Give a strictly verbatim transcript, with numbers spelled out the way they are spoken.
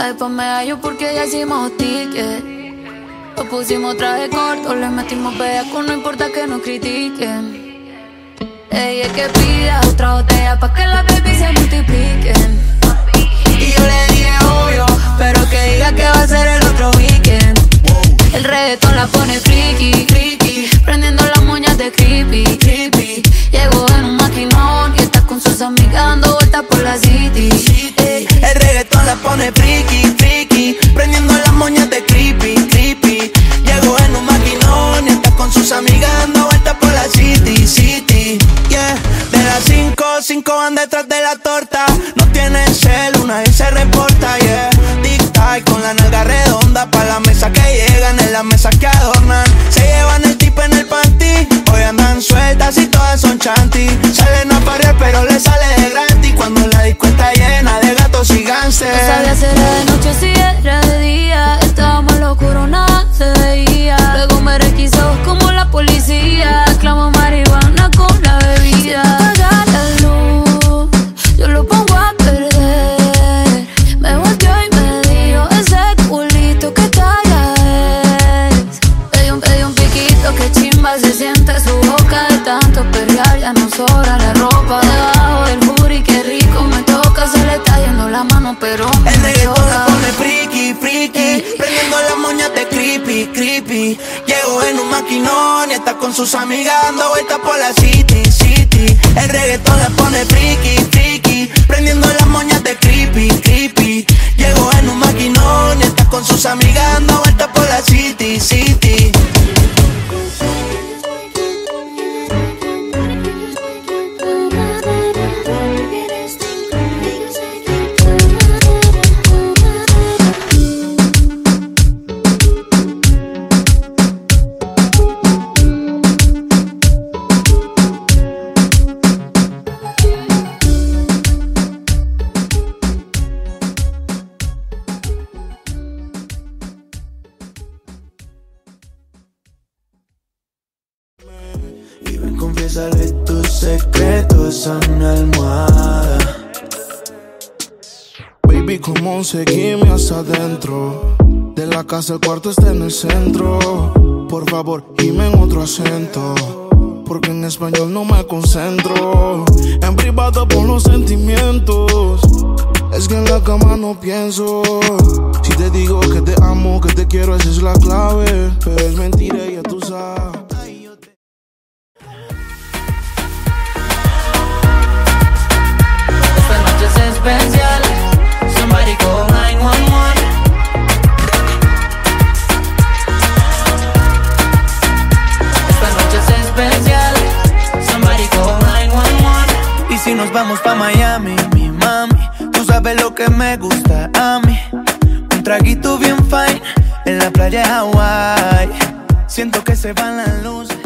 después me hallo porque ya hicimos ticket. Lo pusimos traje corto, le metimos bellaco, no importa que nos critiquen. Ella es que pida otra botella pa' que las baby se multipliquen. Y yo le dije obvio, pero que diga que va a ser el otro weekend. El reggaetón la pone friki, friki, prendiendo las moñas de creepy, creepy. Llegó en un maquinón y está con sus amigas dando vueltas por la city. Ey. El reggaetón la pone friki, friki, prendiendo las moñas de creepy, creepy. Llegó en un maquinón y está con sus amigas dando vueltas por la city, city. Yeah, de las cinco, cinco van detrás de la torta. No tienen cel, una y se reporta, yeah. Tic-tac con la nalga redonda pa' la mesa que llegan, en la mesa que adornan. Se llevan el tipo en el panty, hoy andan sueltas y todas son chanty. Salen a parear pero le sale de gratis cuando la disco está llena de gatos y gánster. No sabía si era de noche o si era de día. Estábamos locos, nada se veía. Luego me requisó como la policía. Clamo marihuana con la bebida. Apaga la luz, yo lo pongo a perder. Me volteó y me dijo ese culito que talla es. Pedí un, pedí un piquito, que chimba se siente su boca. De tanto perrear ya no sobra la ropa. Debajo del booty, qué rico me toca. Se le está yendo la mano pero me el reggaetón choca. la pone friki, friki, prendiendo las moñas de creepy, creepy. Llegó en un maquinón y está con sus amigas dando vueltas por la city, city. El reggaetón la pone friki, friki, prendiendo las moñas de creepy, creepy. Llegó en un maquinón y está con sus amigas dando vueltas por la city, city. Confiésale tus secretos a mi almohada. Baby, ¿cómo seguirme hasta adentro? De la casa el cuarto está en el centro. Por favor, dime en otro acento, porque en español no me concentro. En privado por los sentimientos, es que en la cama no pienso. Si te digo que te amo, que te quiero, esa es la clave. Pero es mentira, ya tú sabes. Especial, somebody call nine one one. Esta noche es especial, somebody call nine one one. Y si nos vamos pa' Miami, mi mami, tú sabes lo que me gusta a mí. Un traguito bien fine en la playa de Hawaii. Siento que se van las luces.